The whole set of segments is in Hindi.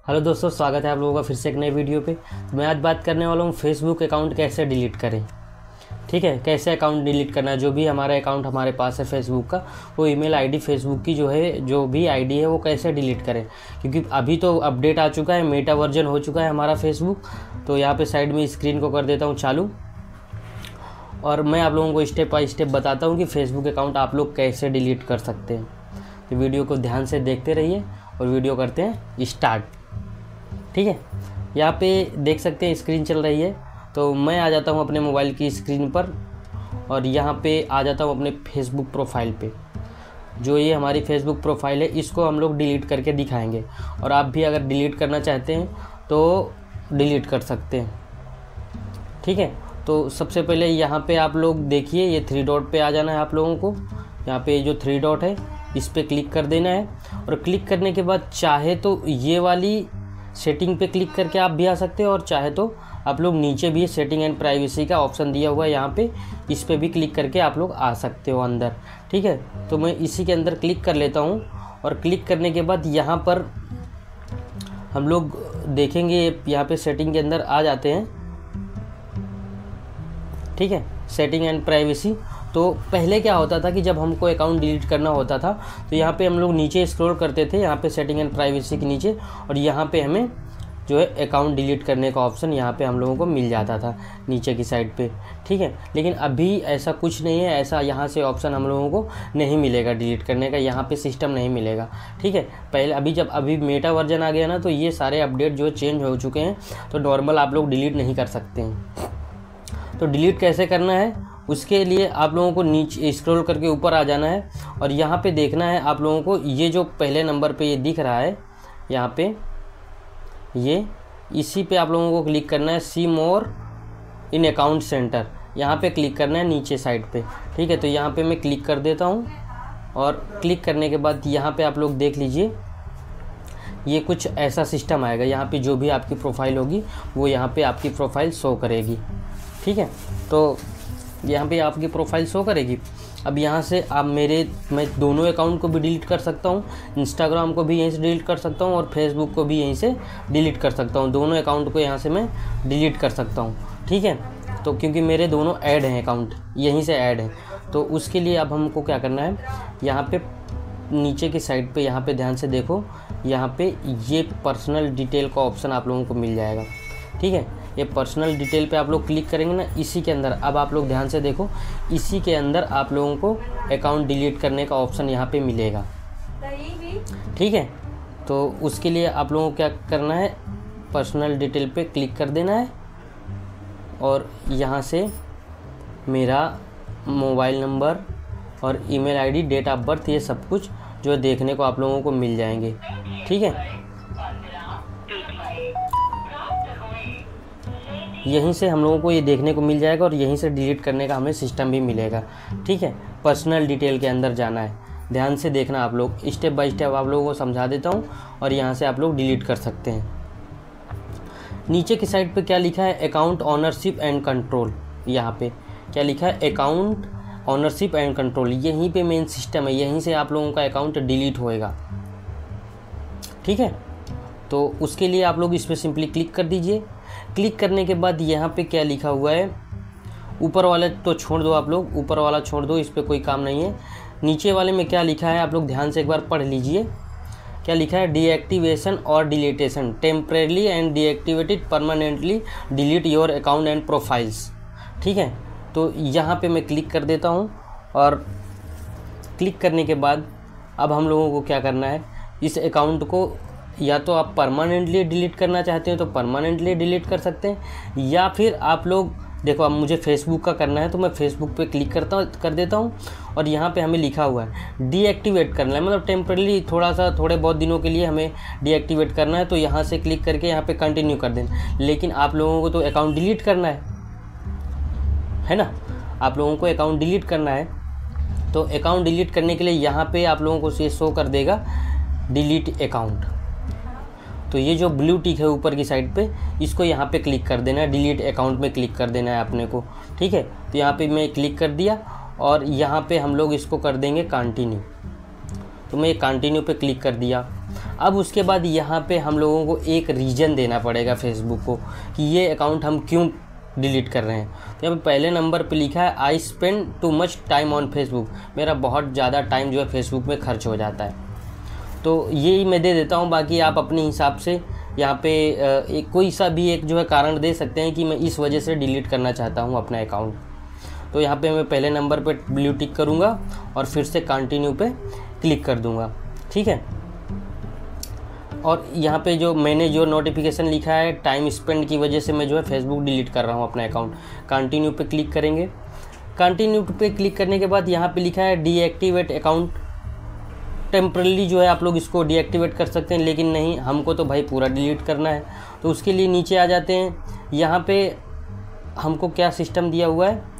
हेलो दोस्तों, स्वागत है आप लोगों का फिर से एक नए वीडियो पे। तो मैं आज बात करने वाला हूँ फेसबुक अकाउंट कैसे डिलीट करें। ठीक है, कैसे अकाउंट डिलीट करना है। जो भी हमारा अकाउंट हमारे पास है फेसबुक का, वो ईमेल आईडी फेसबुक की जो भी आईडी है वो कैसे डिलीट करें। क्योंकि अभी तो अपडेट आ चुका है, मेटा वर्जन हो चुका है हमारा फेसबुक। तो यहाँ पे साइड में स्क्रीन को कर देता हूँ चालू, और मैं आप लोगों को स्टेप बाय स्टेप बताता हूँ कि फेसबुक अकाउंट आप लोग कैसे डिलीट कर सकते हैं। तो वीडियो को ध्यान से देखते रहिए और वीडियो करते हैं स्टार्ट। ठीक है, यहाँ पे देख सकते हैं स्क्रीन चल रही है। तो मैं आ जाता हूँ अपने मोबाइल की स्क्रीन पर और यहाँ पे आ जाता हूँ अपने फेसबुक प्रोफाइल पे। जो ये हमारी फेसबुक प्रोफाइल है, इसको हम लोग डिलीट करके दिखाएंगे। और आप भी अगर डिलीट करना चाहते हैं तो डिलीट कर सकते हैं। ठीक है, तो सबसे पहले यहाँ पे आप लोग देखिए, ये 3 डॉट पे आ जाना है आप लोगों को। यहाँ पे जो 3 डॉट है इस पर क्लिक कर देना है। और क्लिक करने के बाद चाहे तो ये वाली सेटिंग पे क्लिक करके आप भी आ सकते हो, और चाहे तो आप लोग नीचे भी सेटिंग एंड प्राइवेसी का ऑप्शन दिया हुआ है यहाँ पे, इस पे भी क्लिक करके आप लोग आ सकते हो अंदर। ठीक है, तो मैं इसी के अंदर क्लिक कर लेता हूँ। और क्लिक करने के बाद यहाँ पर हम लोग देखेंगे, यहाँ पे सेटिंग के अंदर आ जाते हैं। ठीक है, सेटिंग एंड प्राइवेसी। तो पहले क्या होता था कि जब हमको अकाउंट डिलीट करना होता था तो यहाँ पे हम लोग नीचे स्क्रॉल करते थे, यहाँ पे सेटिंग एंड प्राइवेसी के नीचे, और यहाँ पे हमें जो है अकाउंट डिलीट करने का ऑप्शन यहाँ पे हम लोगों को मिल जाता था नीचे की साइड पे। ठीक है, लेकिन अभी ऐसा कुछ नहीं है, ऐसा यहाँ से ऑप्शन हम लोगों को नहीं मिलेगा डिलीट करने का, यहाँ पे सिस्टम नहीं मिलेगा। ठीक है, पहले अभी मेटा वर्जन आ गया ना, तो ये सारे अपडेट जो चेंज हो चुके हैं, तो नॉर्मल आप लोग डिलीट नहीं कर सकते हैं। तो डिलीट कैसे करना है, उसके लिए आप लोगों को नीचे स्क्रॉल करके ऊपर आ जाना है। और यहाँ पे देखना है आप लोगों को, ये जो पहले नंबर पे ये दिख रहा है यहाँ पे, ये इसी पे आप लोगों को क्लिक करना है, सी मोर इन अकाउंट सेंटर, यहाँ पे क्लिक करना है नीचे साइड पे। ठीक है, तो यहाँ पे मैं क्लिक कर देता हूँ। और क्लिक करने के बाद यहाँ पे आप लोग देख लीजिए, ये कुछ ऐसा सिस्टम आएगा। यहाँ पे जो भी आपकी प्रोफाइल होगी वो यहाँ पे आपकी प्रोफाइल शो करेगी। ठीक है, तो यहाँ पे आपकी प्रोफाइल शो करेगी। अब यहाँ से आप मैं दोनों अकाउंट को भी डिलीट कर सकता हूँ, इंस्टाग्राम को भी यहीं से डिलीट कर सकता हूँ और फेसबुक को भी यहीं से डिलीट कर सकता हूँ। दोनों अकाउंट को यहाँ से मैं डिलीट कर सकता हूँ। ठीक है, तो क्योंकि मेरे दोनों ऐड हैं, अकाउंट यहीं से ऐड है, तो उसके लिए अब हमको क्या करना है, यहाँ पे नीचे की साइड पे यहाँ पे ध्यान से देखो, यहाँ पे ये पर्सनल डिटेल का ऑप्शन आप लोगों को मिल जाएगा। ठीक है, ये पर्सनल डिटेल पे आप लोग क्लिक करेंगे ना, इसी के अंदर अब आप लोग ध्यान से देखो, इसी के अंदर आप लोगों को अकाउंट डिलीट करने का ऑप्शन यहाँ पे मिलेगा। ठीक है, तो उसके लिए आप लोगों को क्या करना है, पर्सनल डिटेल पे क्लिक कर देना है। और यहाँ से मेरा मोबाइल नंबर और email ID, date of birth, ये सब कुछ जो देखने को आप लोगों को मिल जाएंगे। ठीक है, यहीं से हम लोगों को ये देखने को मिल जाएगा और यहीं से डिलीट करने का हमें सिस्टम भी मिलेगा। ठीक है, पर्सनल डिटेल के अंदर जाना है, ध्यान से देखना आप लोग, स्टेप बाय स्टेप आप लोगों को समझा देता हूँ, और यहाँ से आप लोग डिलीट कर सकते हैं। नीचे की साइड पे क्या लिखा है, अकाउंट ऑनरशिप एंड कंट्रोल। यहाँ पे क्या लिखा है, अकाउंट ऑनरशिप एंड कंट्रोल, यहीं पे मेन सिस्टम है, यहीं से आप लोगों का अकाउंट डिलीट होएगा। ठीक है, तो उसके लिए आप लोग इस पर सिंपली क्लिक कर दीजिए। क्लिक करने के बाद यहाँ पे क्या लिखा हुआ है, ऊपर वाला तो छोड़ दो आप लोग, ऊपर वाला छोड़ दो, इस पर कोई काम नहीं है। नीचे वाले में क्या लिखा है आप लोग ध्यान से एक बार पढ़ लीजिए। क्या लिखा है, डीएक्टिवेशन और deletion, temporary and deactivated permanently delete your account and profiles. ठीक है, तो यहाँ पे मैं क्लिक कर देता हूँ। और क्लिक करने के बाद अब हम लोगों को क्या करना है, इस अकाउंट को या तो आप परमानेंटली डिलीट करना चाहते हैं तो परमानेंटली डिलीट कर सकते हैं, या फिर आप लोग देखो, अब मुझे फेसबुक का करना है तो मैं फेसबुक पे क्लिक कर देता हूँ। और यहाँ पे हमें लिखा हुआ है डीएक्टिवेट करना है, मतलब टेम्परेरी थोड़े बहुत दिनों के लिए हमें डीएक्टिवेट करना है। तो यहाँ से क्लिक करके यहाँ पे कंटिन्यू कर देना। लेकिन आप लोगों को तो अकाउंट डिलीट करना है ना, आप लोगों को अकाउंट डिलीट करना है। तो अकाउंट डिलीट करने के लिए यहाँ पे आप लोगों को ये शो कर देगा डिलीट अकाउंट। तो ये जो ब्लू टिक है ऊपर की साइड पे, इसको यहाँ पे क्लिक कर देना है, डिलीट अकाउंट में क्लिक कर देना है अपने को। ठीक है, तो यहाँ पे मैं क्लिक कर दिया और यहाँ पे हम लोग इसको कर देंगे कंटिन्यू। तो मैं कंटिन्यू पे क्लिक कर दिया। अब उसके बाद यहाँ पे हम लोगों को एक रीज़न देना पड़ेगा फेसबुक को कि ये अकाउंट हम क्यों डिलीट कर रहे हैं। तो यहाँ पे पहले नंबर पे लिखा है I spend too much time on Facebook, मेरा बहुत ज़्यादा टाइम जो है फेसबुक में खर्च हो जाता है। तो यही मैं दे देता हूँ, बाकी आप अपने हिसाब से यहाँ पे एक कोई सा भी एक जो है कारण दे सकते हैं कि मैं इस वजह से डिलीट करना चाहता हूँ अपना अकाउंट। तो यहाँ पे मैं पहले नंबर पे ब्लू टिक करूँगा और फिर से कंटिन्यू पे क्लिक कर दूँगा, ठीक है। और यहाँ पे जो मैंने जो नोटिफिकेशन लिखा है टाइम स्पेंड की वजह से मैं जो है फेसबुक डिलीट कर रहा हूँ अपना अकाउंट। कंटिन्यू पे क्लिक करेंगे। कंटिन्यू पे क्लिक करने के बाद यहाँ पे लिखा है डीएक्टिवेट अकाउंट। टेम्परली जो है आप लोग इसको डीएक्टिवेट कर सकते हैं, लेकिन नहीं, हमको तो भाई पूरा डिलीट करना है। तो उसके लिए नीचे आ जाते हैं। यहाँ पे हमको क्या सिस्टम दिया हुआ है,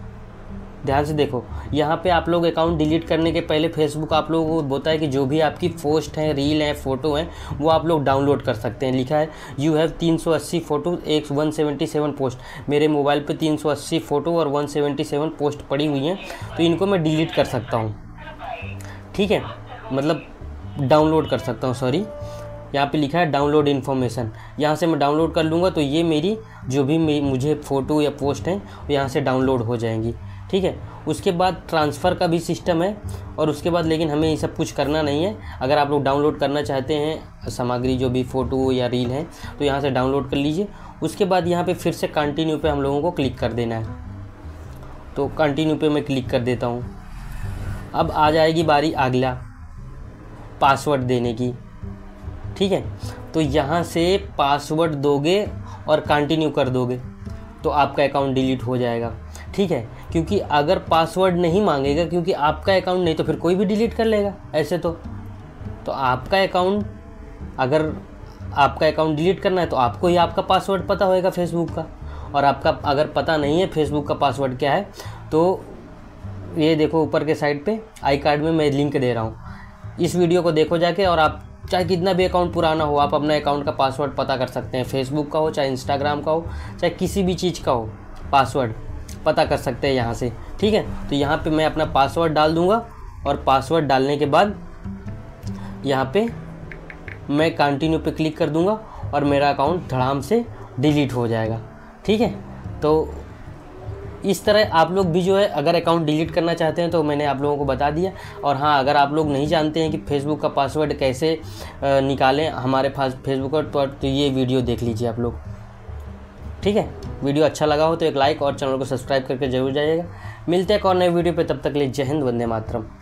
ध्यान से देखो। यहाँ पे आप लोग अकाउंट डिलीट करने के पहले फेसबुक आप लोगों को बोलता है कि जो भी आपकी पोस्ट हैं, रील हैं, फ़ोटो हैं, वो आप लोग डाउनलोड कर सकते हैं। लिखा है यू हैव 380 फ़ोटो 177 पोस्ट। मेरे मोबाइल पे 380 फ़ोटो और 177 पोस्ट पड़ी हुई हैं, तो इनको मैं डिलीट कर सकता हूँ, ठीक है, मतलब डाउनलोड कर सकता हूँ, सॉरी। यहाँ पे लिखा है डाउनलोड इन्फॉर्मेशन, यहाँ से मैं डाउनलोड कर लूँगा तो ये मेरी जो भी मुझे फ़ोटो या पोस्ट हैं वो यहाँ से डाउनलोड हो जाएंगी, ठीक है। उसके बाद ट्रांसफ़र का भी सिस्टम है, और उसके बाद लेकिन हमें ये सब कुछ करना नहीं है। अगर आप लोग डाउनलोड करना चाहते हैं सामग्री जो भी फ़ोटो या रील है तो यहाँ से डाउनलोड कर लीजिए। उसके बाद यहाँ पे फिर से कंटिन्यू पे हम लोगों को क्लिक कर देना है। तो कंटिन्यू पे मैं क्लिक कर देता हूँ। अब आ जाएगी बारी अगला पासवर्ड देने की, ठीक है। तो यहाँ से पासवर्ड दोगे और कंटिन्यू कर दोगे तो आपका अकाउंट डिलीट हो जाएगा, ठीक है। क्योंकि अगर पासवर्ड नहीं मांगेगा, क्योंकि आपका अकाउंट नहीं तो फिर कोई भी डिलीट कर लेगा ऐसे तो आपका अकाउंट, अगर आपका अकाउंट डिलीट करना है तो आपको ही आपका पासवर्ड पता होएगा फेसबुक का। और आपका अगर पता नहीं है फेसबुक का पासवर्ड क्या है, तो ये देखो ऊपर के साइड पे आई कार्ड में मैं लिंक दे रहा हूँ, इस वीडियो को देखो जाके, और आप चाहे कितना भी अकाउंट पुराना हो, आप अपना अकाउंट का पासवर्ड पता कर सकते हैं। फेसबुक का हो, चाहे इंस्टाग्राम का हो, चाहे किसी भी चीज़ का हो, पासवर्ड पता कर सकते हैं यहाँ से, ठीक है। तो यहाँ पे मैं अपना पासवर्ड डाल दूँगा, और पासवर्ड डालने के बाद यहाँ पे मैं कंटिन्यू पे क्लिक कर दूँगा और मेरा अकाउंट धड़ाम से डिलीट हो जाएगा, ठीक है। तो इस तरह आप लोग भी जो है अगर अकाउंट डिलीट करना चाहते हैं तो मैंने आप लोगों को बता दिया। और हाँ, अगर आप लोग नहीं जानते हैं कि फेसबुक का पासवर्ड कैसे निकालें हमारे पास फेसबुक पर, तो ये वीडियो देख लीजिए आप लोग, ठीक है। वीडियो अच्छा लगा हो तो एक लाइक और चैनल को सब्सक्राइब करके जरूर जाइएगा। मिलते हैं एक और नए वीडियो पे, तब तक के लिए जय हिंद, वंदे मातरम।